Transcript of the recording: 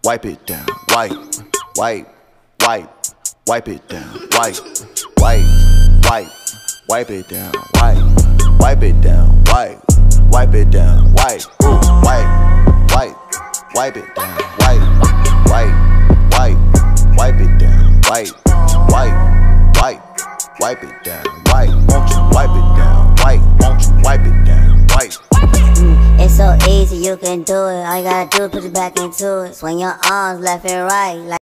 wipe it down, wipe it down, wipe it down, wipe it down, wipe it down, wipe it down, wipe it down, wipe it down, wipe it down, won't you wipe it down, won't you wipe it down, It's so easy, you can do it. All you gotta do is put it back into it. Swing your arms left and right like